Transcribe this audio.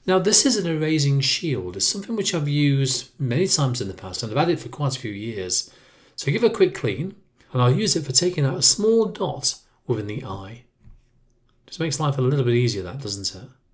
Now this is an erasing shield. It's something which I've used many times in the past and I've had it for quite a few years. So give it a quick clean and I'll use it for taking out a small dot within the eye. Just makes life a little bit easier, that, doesn't it?